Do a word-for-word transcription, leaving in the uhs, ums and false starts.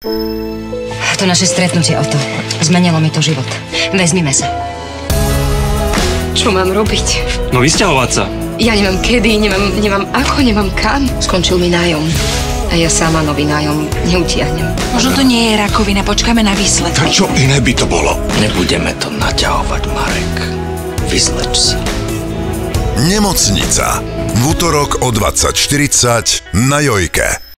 To naše stretnutie, Otto. Zmenilo mi to život. Vezmime sa. Čo mám robiť? No vysťahovať sa. Ja nemám kedy, nemám, nemám ako, nemám kam. Skončil mi nájom. A ja sama nový nájom neutiahnem. Možno to nie je rakovina, počkáme na výsledky. Tak čo iné by to bolo? Nebudeme to naťahovať, Marek. Vyzleč sa. Nemocnica. V útorok o dvadsať štyridsať na Jojke.